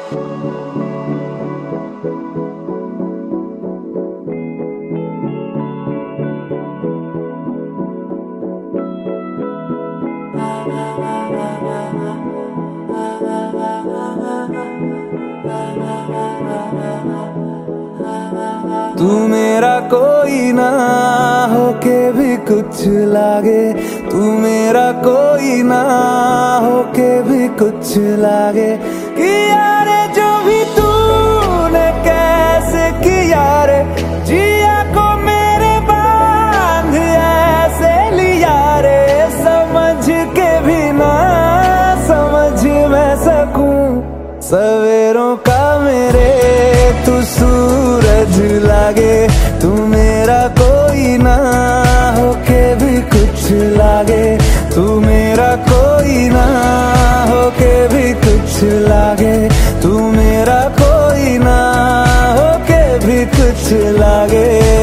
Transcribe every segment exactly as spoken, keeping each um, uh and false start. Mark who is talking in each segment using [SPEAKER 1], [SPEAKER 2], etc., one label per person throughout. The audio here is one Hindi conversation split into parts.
[SPEAKER 1] तू मेरा कोई ना होके भी कुछ लागे, तू मेरा कोई ना होके भी कुछ लागे। कि यारे जो भी तूने कैसे किया रे, जिया को मेरे बांध ऐसे लिया रे। समझ के भी ना समझ मैं सकूं सवेरों का मेरे तू सूरज लागे। तू मेरा कोई ना होके भी कुछ लागे, तू मेरा कोई ना होके भी कुछ लागे। तू मेरा कोई ना होके भी कुछ लागे।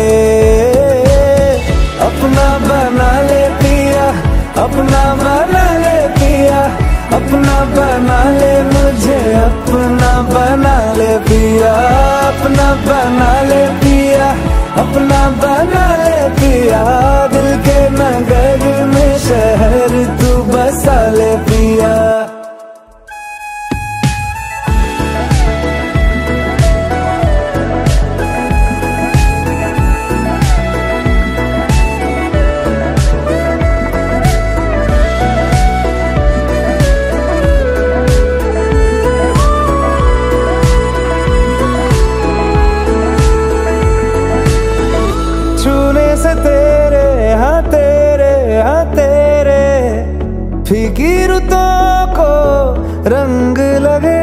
[SPEAKER 1] अपना बना ले पिया, अपना बना ले पिया, अपना बना ले मुझे, अपना बना ले पिया, अपना बना ले पिया, अपना बना ले पिया। दिल के नगर में शहर तू बसा ले पिया। से तेरे हाँ तेरे हाँ तेरे फीकी रुतों को रंग लगे।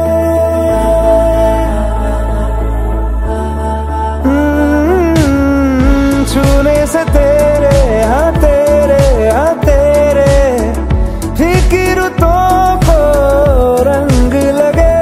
[SPEAKER 1] छूने से तेरे हाँ तेरे हाँ तेरे फीकी रुतों को रंग लगे।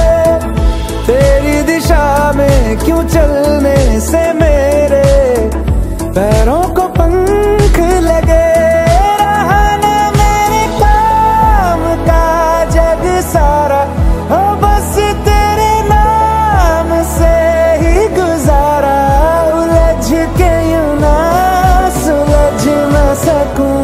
[SPEAKER 1] तेरी दिशा में क्यों चलने से मेरे पैरों को पंख लगे। रहा ना मेरे काम का जग सारा, हो बस तेरे नाम से ही गुजारा। उलझ के यूं ना सुलझ न सकूं,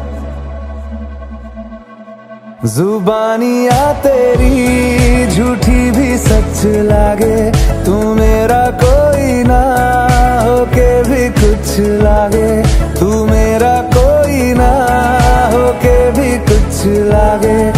[SPEAKER 1] जुबानियाँ तेरी झूठी भी सच लागे। तू मेरा कोई ना होके भी कुछ लागे, तू मेरा कोई ना होके भी कुछ लागे।